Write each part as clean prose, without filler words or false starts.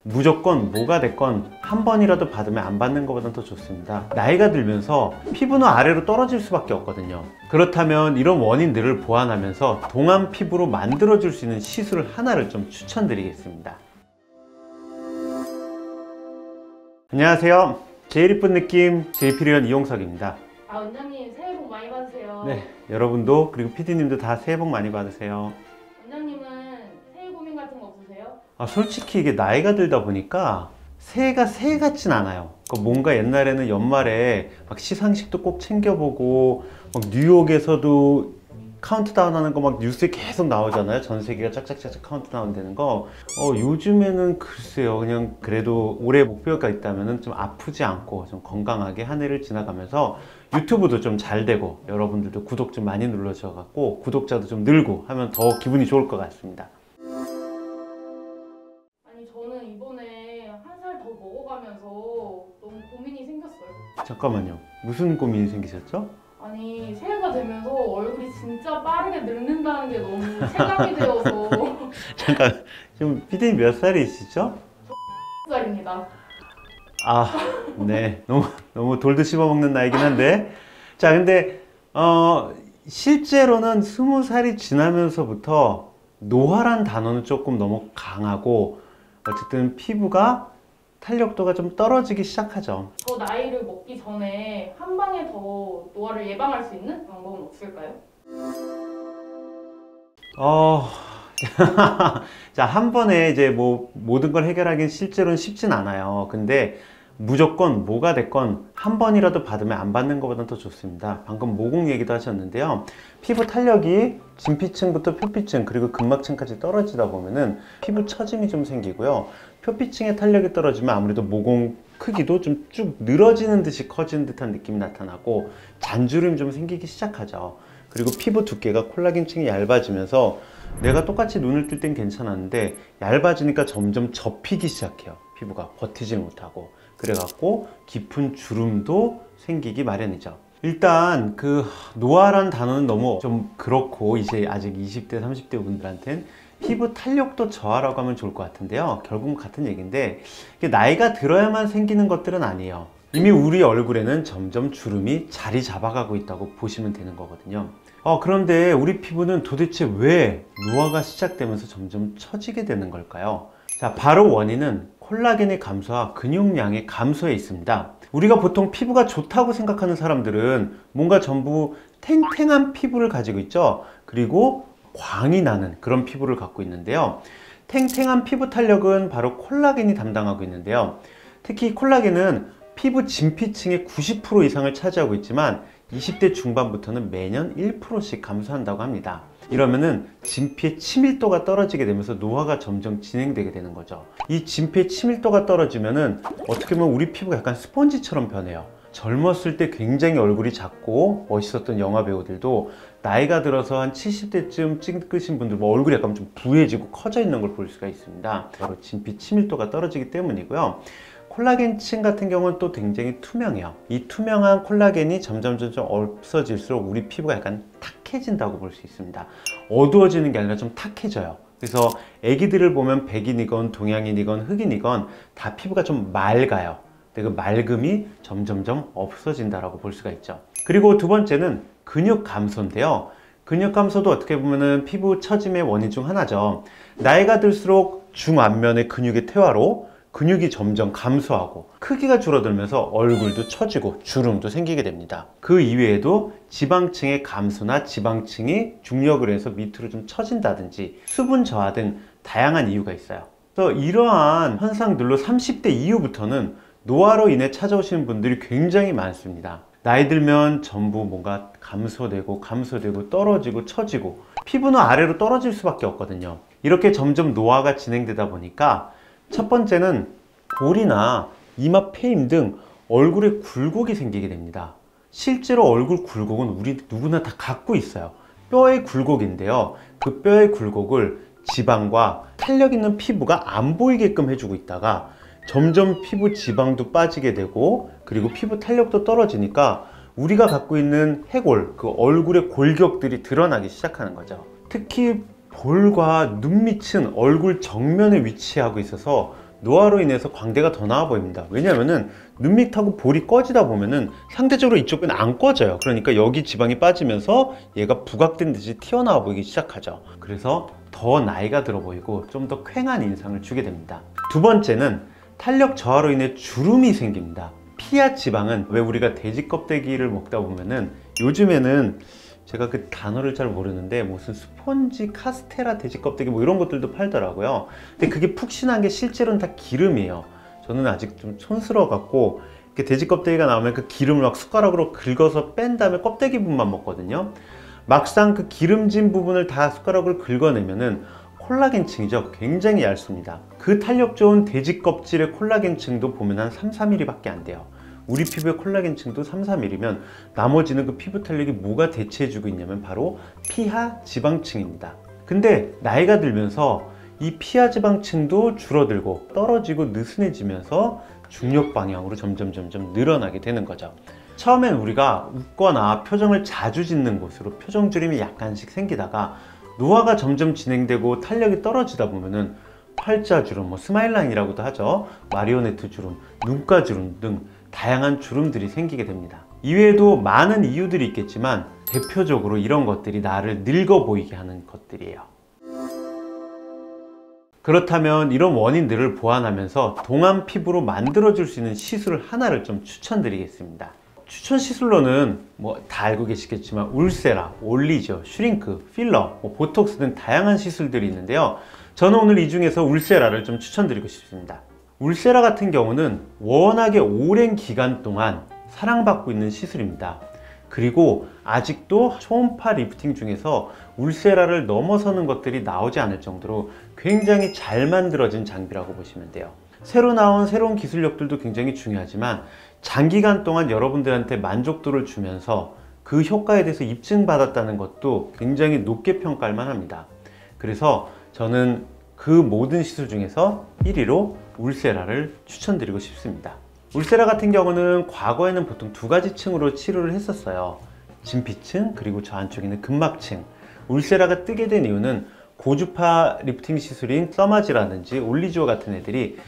무조건 뭐가 됐건 한 번이라도 받으면 안 받는 것보다는 더 좋습니다. 나이가 들면서 피부는 아래로 떨어질 수밖에 없거든요. 그렇다면 이런 원인들을 보완하면서 동안 피부로 만들어줄 수 있는 시술 하나를 좀 추천드리겠습니다. 안녕하세요. 제일 이쁜 느낌 제이피리언 이용석입니다. 원장님 새해 복 많이 받으세요. 네, 여러분도 그리고 PD님도 다 새해 복 많이 받으세요. 원장님은 새해 고민 같은 거 없으세요? 솔직히 이게 나이가 들다 보니까 새해가 새해 같진 않아요. 뭔가 옛날에는 연말에 막 시상식도 꼭 챙겨보고 막 뉴욕에서도 카운트다운 하는 거 막 뉴스에 계속 나오잖아요. 전 세계가 짝짝짝짝 카운트다운 되는 거. 요즘에는 글쎄요, 그냥 그래도 올해 목표가 있다면 좀 아프지 않고 좀 건강하게 한 해를 지나가면서 유튜브도 좀 잘 되고 여러분들도 구독 좀 많이 눌러주셔갖고 구독자도 좀 늘고 하면 더 기분이 좋을 것 같습니다. 아니 저는 이번에 한 살 더 먹어가면서 너무 고민이 생겼어요. 잠깐만요. 무슨 고민이 생기셨죠? 아니 새해가 되면서 얼굴이 진짜 빠르게 늙는다는 게 너무 체감이 되어서. 잠깐, 지금 피디님 몇 살이시죠? 20살입니다. 네. 너무 돌도 씹어먹는 나이긴 한데. 자, 근데, 실제로는 20살이 지나면서부터 노화란 단어는 조금 너무 강하고, 어쨌든 피부가 탄력도가 좀 떨어지기 시작하죠. 저 나이를 먹기 전에 한 방에 더 노화를 예방할 수 있는 방법은 없을까요? 자, 한 번에 이제 모든 걸 해결하기는 실제로는 쉽진 않아요. 근데 무조건 뭐가 됐건 한 번이라도 받으면 안 받는 것보다는 더 좋습니다. 방금 모공 얘기도 하셨는데요. 피부 탄력이 진피층부터 표피층 그리고 근막층까지 떨어지다 보면은 피부 처짐이 좀 생기고요. 표피층의 탄력이 떨어지면 아무래도 모공 크기도 좀 쭉 늘어지는 듯이 커지는 듯한 느낌이 나타나고 잔주름이 좀 생기기 시작하죠. 그리고 피부 두께가 콜라겐층이 얇아지면서 내가 똑같이 눈을 뜰 땐 괜찮았는데 얇아지니까 점점 접히기 시작해요. 피부가 버티질 못하고. 그래갖고 깊은 주름도 생기기 마련이죠. 일단 노화란 단어는 너무 좀 그렇고 이제 아직 20대 30대 분들한테는 피부 탄력도 저하라고 하면 좋을 것 같은데요. 결국은 같은 얘기인데 이게 나이가 들어야만 생기는 것들은 아니에요. 이미 우리 얼굴에는 점점 주름이 자리 잡아가고 있다고 보시면 되는 거거든요. 그런데 우리 피부는 도대체 왜 노화가 시작되면서 점점 처지게 되는 걸까요? 자, 바로 원인은 콜라겐의 감소와 근육량의 감소에 있습니다. 우리가 보통 피부가 좋다고 생각하는 사람들은 뭔가 전부 탱탱한 피부를 가지고 있죠. 그리고 광이 나는 그런 피부를 갖고 있는데요. 탱탱한 피부 탄력은 바로 콜라겐이 담당하고 있는데요. 특히 콜라겐은 피부 진피층의 90% 이상을 차지하고 있지만 20대 중반부터는 매년 1%씩 감소한다고 합니다. 이러면은 진피의 친밀도가 떨어지게 되면서 노화가 점점 진행되게 되는 거죠. 이 진피의 친밀도가 떨어지면은 어떻게 보면 우리 피부가 약간 스펀지처럼 변해요. 젊었을 때 굉장히 얼굴이 작고 멋있었던 영화 배우들도 나이가 들어서 한 70대쯤 찍으신 분들 얼굴이 약간 좀 부해지고 커져 있는 걸 볼 수가 있습니다. 바로 진피 친밀도가 떨어지기 때문이고요. 콜라겐층 같은 경우는 또 굉장히 투명해요. 이 투명한 콜라겐이 점점 없어질수록 우리 피부가 약간 탁해진다고 볼 수 있습니다. 어두워지는 게 아니라 좀 탁해져요. 그래서 애기들을 보면 백인이건 동양인이건 흑인이건 다 피부가 좀 맑아요. 근데 그 맑음이 점점점 없어진다라고 볼 수가 있죠. 그리고 두 번째는 근육 감소인데요. 근육 감소도 어떻게 보면은 피부 처짐의 원인 중 하나죠. 나이가 들수록 중안면의 근육의 퇴화로 근육이 점점 감소하고 크기가 줄어들면서 얼굴도 처지고 주름도 생기게 됩니다. 그 이외에도 지방층의 감소나 지방층이 중력을 해서 밑으로 좀 처진다든지 수분 저하 등 다양한 이유가 있어요. 그래서 이러한 현상들로 30대 이후부터는 노화로 인해 찾아오시는 분들이 굉장히 많습니다. 나이 들면 전부 뭔가 감소되고 떨어지고 처지고 피부는 아래로 떨어질 수밖에 없거든요. 이렇게 점점 노화가 진행되다 보니까 첫 번째는 볼이나 이마 패임 등 얼굴에 굴곡이 생기게 됩니다. 실제로 얼굴 굴곡은 우리 누구나 다 갖고 있어요. 뼈의 굴곡인데요. 그 뼈의 굴곡을 지방과 탄력 있는 피부가 안 보이게끔 해주고 있다가 점점 피부 지방도 빠지게 되고 그리고 피부 탄력도 떨어지니까 우리가 갖고 있는 해골, 그 얼굴의 골격들이 드러나기 시작하는 거죠. 특히 볼과 눈 밑은 얼굴 정면에 위치하고 있어서 노화로 인해서 광대가 더 나아 보입니다. 왜냐하면은 눈 밑하고 볼이 꺼지다 보면은 상대적으로 이쪽은 안 꺼져요. 그러니까 여기 지방이 빠지면서 얘가 부각된 듯이 튀어나와 보이기 시작하죠. 그래서 더 나이가 들어 보이고 좀 더 퀭한 인상을 주게 됩니다. 두 번째는 탄력 저하로 인해 주름이 생깁니다. 피하 지방은 왜 우리가 돼지 껍데기를 먹다 보면은 요즘에는 제가 그 단어를 잘 모르는데 무슨 스폰지 카스테라 돼지 껍데기 뭐 이런 것들도 팔더라고요. 근데 그게 푹신한 게 실제로는 다 기름이에요. 저는 아직 좀 촌스러워 갖고 이렇게 돼지 껍데기가 나오면 그 기름을 막 숟가락으로 긁어서 뺀 다음에 껍데기 부분만 먹거든요. 막상 그 기름진 부분을 다 숟가락으로 긁어내면은 콜라겐층이죠. 굉장히 얇습니다. 그 탄력 좋은 돼지 껍질의 콜라겐층도 보면 한 3-4mm 밖에 안 돼요. 우리 피부의 콜라겐층도 3-4mm면 나머지는 그 피부 탄력이 뭐가 대체해주고 있냐면 바로 피하 지방층입니다. 근데 나이가 들면서 이 피하 지방층도 줄어들고 떨어지고 느슨해지면서 중력 방향으로 점점 늘어나게 되는 거죠. 처음엔 우리가 웃거나 표정을 자주 짓는 곳으로 표정주름이 약간씩 생기다가 노화가 점점 진행되고 탄력이 떨어지다 보면은 팔자주름, 뭐 스마일라인이라고도 하죠. 마리오네트 주름, 눈가 주름 등 다양한 주름들이 생기게 됩니다. 이외에도 많은 이유들이 있겠지만 대표적으로 이런 것들이 나를 늙어 보이게 하는 것들이에요. 그렇다면 이런 원인들을 보완하면서 동안 피부로 만들어줄 수 있는 시술 하나를 좀 추천드리겠습니다. 추천 시술로는 뭐 다 알고 계시겠지만 울세라, 올리죠, 슈링크, 필러, 보톡스 등 다양한 시술들이 있는데요. 저는 오늘 이 중에서 울세라를 좀 추천드리고 싶습니다. 울세라 같은 경우는 워낙에 오랜 기간 동안 사랑받고 있는 시술입니다. 그리고 아직도 초음파 리프팅 중에서 울세라를 넘어서는 것들이 나오지 않을 정도로 굉장히 잘 만들어진 장비라고 보시면 돼요. 새로 나온 새로운 기술력들도 굉장히 중요하지만 장기간 동안 여러분들한테 만족도를 주면서 그 효과에 대해서 입증받았다는 것도 굉장히 높게 평가할 만합니다. 그래서 저는 그 모든 시술 중에서 1위로 울세라를 추천드리고 싶습니다. 울세라 같은 경우는 과거에는 보통 두 가지 층으로 치료를 했었어요. 진피층 그리고 저 안쪽에 있는 근막층. 울세라가 뜨게 된 이유는 고주파 리프팅 시술인 써마지라든지 올리지오 같은 애들이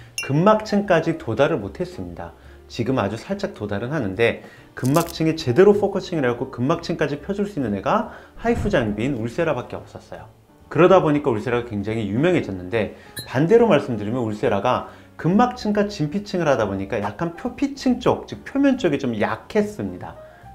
근막층까지 도달을 못했습니다. 지금 아주 살짝 도달은 하는데 근막층에 제대로 포커싱을 해갖고 근막층까지 펴줄 수 있는 애가 하이프 장비인 울세라밖에 없었어요. 그러다 보니까 울세라가 굉장히 유명해졌는데 반대로 말씀드리면 울세라가 근막층과 진피층을 하다 보니까 약간 표피층 쪽, 즉 표면 쪽이 좀 약했습니다.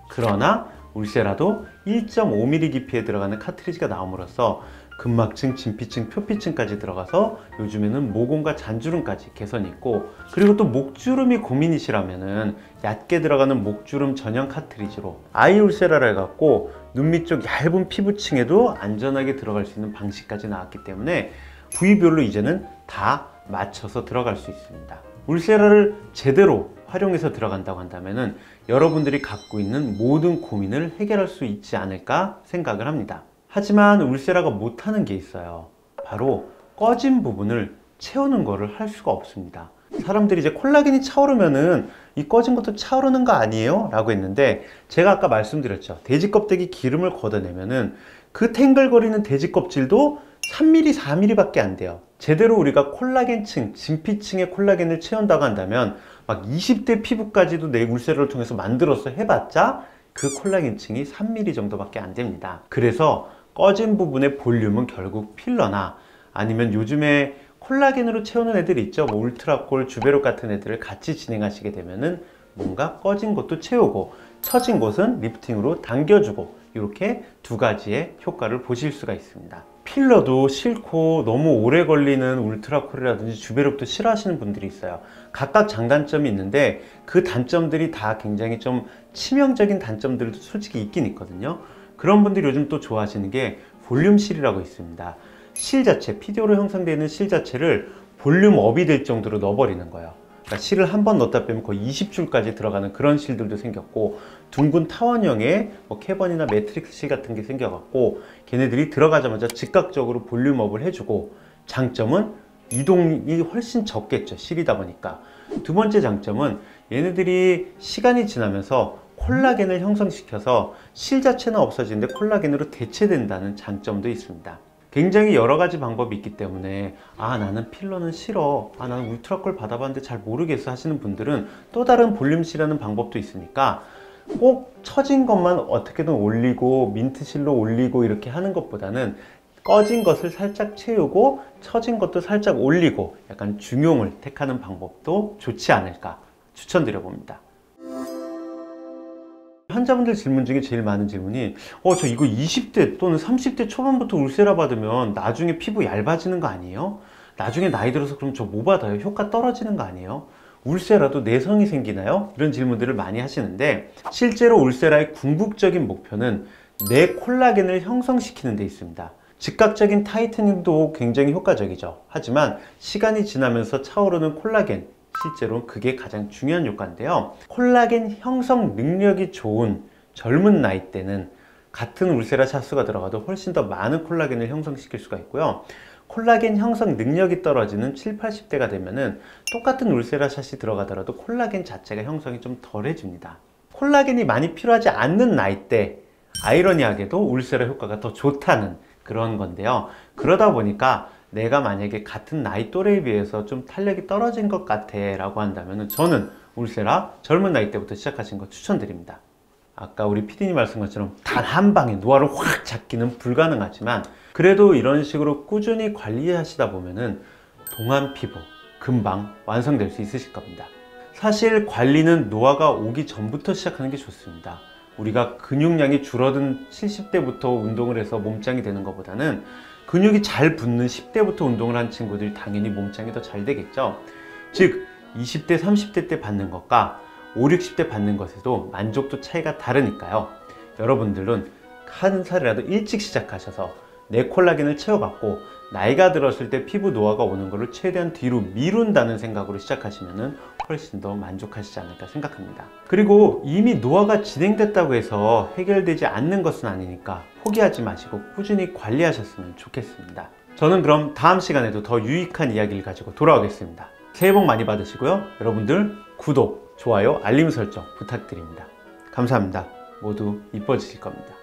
그러나 울세라도 1.5mm 깊이에 들어가는 카트리지가 나옴으로써 근막층, 진피층, 표피층까지 들어가서 요즘에는 모공과 잔주름까지 개선이 있고, 그리고 또 목주름이 고민이시라면은 얕게 들어가는 목주름 전용 카트리지로 아이 울세라를 해갖고 눈 밑쪽 얇은 피부층에도 안전하게 들어갈 수 있는 방식까지 나왔기 때문에 부위별로 이제는 다 맞춰서 들어갈 수 있습니다. 울세라를 제대로 활용해서 들어간다고 한다면은 여러분들이 갖고 있는 모든 고민을 해결할 수 있지 않을까 생각을 합니다. 하지만 울세라가 못하는 게 있어요. 바로 꺼진 부분을 채우는 거를 할 수가 없습니다. 사람들이 이제 콜라겐이 차오르면은 이 꺼진 것도 차오르는 거 아니에요? 라고 했는데 제가 아까 말씀드렸죠. 돼지 껍데기 기름을 걷어내면은 그 탱글거리는 돼지 껍질도 3mm, 4mm 밖에 안 돼요. 제대로 우리가 콜라겐층, 진피층의 콜라겐을 채운다고 한다면 막 20대 피부까지도 내 울세라를 통해서 만들어서 해봤자 그 콜라겐층이 3mm 정도밖에 안 됩니다. 그래서 꺼진 부분의 볼륨은 결국 필러나 아니면 요즘에 콜라겐으로 채우는 애들 있죠. 뭐 울트라콜, 주베롯 같은 애들을 같이 진행하시게 되면은 뭔가 꺼진 곳도 채우고 처진 곳은 리프팅으로 당겨주고 이렇게 두 가지의 효과를 보실 수가 있습니다. 필러도 싫고 너무 오래 걸리는 울트라콜이라든지 주베롭도 싫어하시는 분들이 있어요. 각각 장단점이 있는데 그 단점들이 다 굉장히 좀 치명적인 단점들도 솔직히 있긴 있거든요. 그런 분들이 요즘 또 좋아하시는 게 볼륨실이라고 있습니다. 실 자체, PDO로 형성되어 있는 실 자체를 볼륨업이 될 정도로 넣어버리는 거예요. 그러니까 실을 한 번 넣었다 빼면 거의 20줄까지 들어가는 그런 실들도 생겼고, 둥근 타원형의 뭐 캐번이나 매트릭스 실 같은 게 생겨갖고 걔네들이 들어가자마자 즉각적으로 볼륨업을 해주고, 장점은 이동이 훨씬 적겠죠. 실이다 보니까. 두 번째 장점은 얘네들이 시간이 지나면서 콜라겐을 형성시켜서 실 자체는 없어지는데 콜라겐으로 대체된다는 장점도 있습니다. 굉장히 여러 가지 방법이 있기 때문에 나는 필러는 싫어, 나는 울트라콜 받아봤는데 잘 모르겠어 하시는 분들은 또 다른 볼륨실하는 방법도 있으니까 꼭 처진 것만 어떻게든 올리고 민트실로 올리고 이렇게 하는 것보다는 꺼진 것을 살짝 채우고 처진 것도 살짝 올리고 약간 중용을 택하는 방법도 좋지 않을까 추천드려 봅니다. 환자분들 질문 중에 제일 많은 질문이 저 이거 20대 또는 30대 초반부터 울세라 받으면 나중에 피부 얇아지는 거 아니에요? 나중에 나이 들어서 그럼 저 뭐 받아요? 효과 떨어지는 거 아니에요? 울세라도 내성이 생기나요? 이런 질문들을 많이 하시는데, 실제로 울세라의 궁극적인 목표는 내 콜라겐을 형성시키는 데 있습니다. 즉각적인 타이트닝도 굉장히 효과적이죠. 하지만 시간이 지나면서 차오르는 콜라겐, 실제로 그게 가장 중요한 효과인데요. 콜라겐 형성 능력이 좋은 젊은 나이 때는 같은 울세라 샷수가 들어가도 훨씬 더 많은 콜라겐을 형성시킬 수가 있고요. 콜라겐 형성 능력이 떨어지는 7, 80대가 되면은 똑같은 울세라 샷이 들어가더라도 콜라겐 자체가 형성이 좀 덜해집니다. 콜라겐이 많이 필요하지 않는 나이 때 아이러니하게도 울세라 효과가 더 좋다는 그런 건데요. 그러다 보니까 내가 만약에 같은 나이 또래에 비해서 좀 탄력이 떨어진 것 같아 라고 한다면 저는 울세라 젊은 나이 때부터 시작하신 거 추천드립니다. 아까 우리 PD님 말씀 것처럼 단 한 방에 노화를 확 잡기는 불가능하지만 그래도 이런 식으로 꾸준히 관리하시다 보면은 동안 피부 금방 완성될 수 있으실 겁니다. 사실 관리는 노화가 오기 전부터 시작하는 게 좋습니다. 우리가 근육량이 줄어든 70대부터 운동을 해서 몸짱이 되는 것보다는 근육이 잘 붙는 10대부터 운동을 한 친구들이 당연히 몸짱이 더 잘 되겠죠. 즉 20대 30대 때 받는 것과 5, 60대 받는 것에도 만족도 차이가 다르니까요. 여러분들은 한 살이라도 일찍 시작하셔서 내 콜라겐을 채워갖고 나이가 들었을 때 피부 노화가 오는 것을 최대한 뒤로 미룬다는 생각으로 시작하시면 훨씬 더 만족하시지 않을까 생각합니다. 그리고 이미 노화가 진행됐다고 해서 해결되지 않는 것은 아니니까 포기하지 마시고 꾸준히 관리하셨으면 좋겠습니다. 저는 그럼 다음 시간에도 더 유익한 이야기를 가지고 돌아오겠습니다. 새해 복 많이 받으시고요. 여러분들 구독, 좋아요, 알림 설정 부탁드립니다. 감사합니다. 모두 이뻐지실 겁니다.